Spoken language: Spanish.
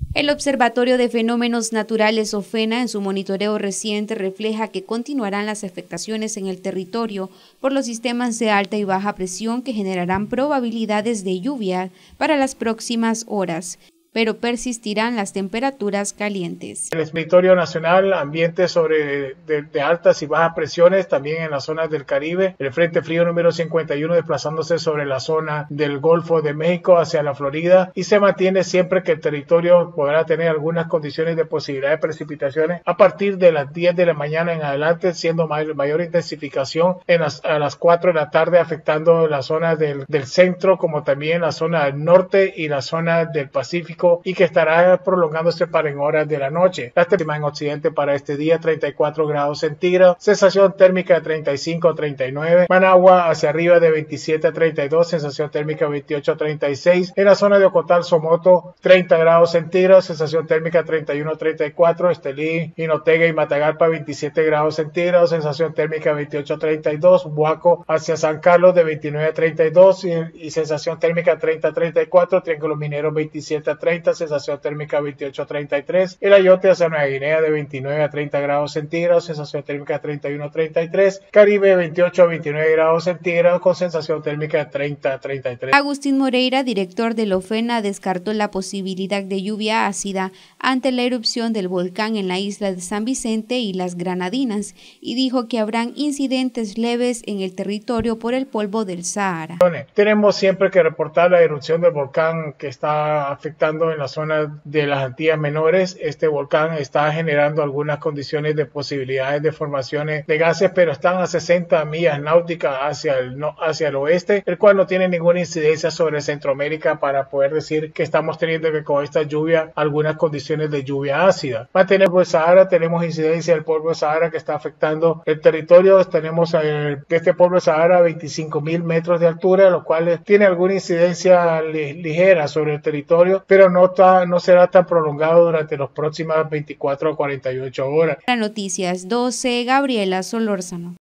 El Observatorio de Fenómenos Naturales OFENA en su monitoreo reciente refleja que continuarán las afectaciones en el territorio por los sistemas de alta y baja presión que generarán probabilidades de lluvia para las próximas horas, pero persistirán las temperaturas calientes. El Escritorio Nacional, ambientes de altas y bajas presiones, también en las zonas del Caribe, el Frente Frío número 51 desplazándose sobre la zona del Golfo de México hacia la Florida, y se mantiene siempre que el territorio podrá tener algunas condiciones de posibilidad de precipitaciones a partir de las 10 de la mañana en adelante, siendo mayor intensificación a las 4 de la tarde, afectando la zona del centro, como también la zona del norte y la zona del Pacífico, y que estará prolongándose para en horas de la noche. La temperatura en occidente para este día 34 grados centígrados, sensación térmica de 35 a 39, Managua hacia arriba de 27 a 32, sensación térmica 28 a 36, en la zona de Ocotal, Somoto 30 grados centígrados, sensación térmica 31 a 34, Estelí, Jinotega y Matagalpa 27 grados centígrados, sensación térmica 28 a 32, Buaco hacia San Carlos de 29 a 32 y sensación térmica 30 a 34, Triángulo Minero 27 a 30, sensación térmica 28 a 33, el Ayote hacia Nueva Guinea de 29 a 30 grados centígrados, sensación térmica 31 a 33, Caribe 28 a 29 grados centígrados con sensación térmica 30 a 33. Agustín Moreira, director de la OFENA, descartó la posibilidad de lluvia ácida ante la erupción del volcán en la isla de San Vicente y las Granadinas, y dijo que habrán incidentes leves en el territorio por el polvo del Sahara. Tenemos siempre que reportar la erupción del volcán que está afectando en la zona de las Antillas Menores. Este volcán está generando algunas condiciones de posibilidades de formaciones de gases, pero están a 60 millas náuticas hacia el oeste, el cual no tiene ninguna incidencia sobre Centroamérica para poder decir que estamos teniendo que con esta lluvia algunas condiciones de lluvia ácida. Mantenemos el Sahara, tenemos incidencia del polvo de Sahara que está afectando el territorio. Tenemos este polvo de Sahara a 25.000 metros de altura, lo cual tiene alguna incidencia ligera sobre el territorio, pero no será tan prolongado durante las próximas 24 a 48 horas. Para Noticias 12, Gabriela Solórzano.